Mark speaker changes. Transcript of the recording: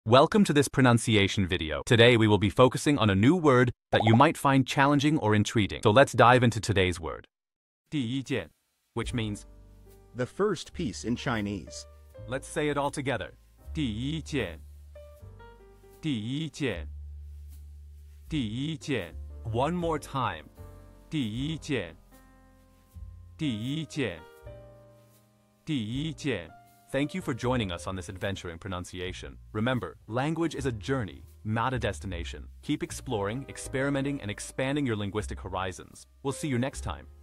Speaker 1: Welcome to this pronunciation video. Today we will be focusing on a new word that you might find challenging or intriguing. So let's dive into today's word. 第一件, which means
Speaker 2: the first piece in Chinese.
Speaker 1: Let's say it all together.
Speaker 3: 第一件，第一件，第一件，
Speaker 1: One more time.
Speaker 3: 第一件，第一件，第一件。
Speaker 1: Thank you for joining us on this adventure in pronunciation. Remember, language is a journey, not a destination. Keep exploring, experimenting, and expanding your linguistic horizons. We'll see you next time.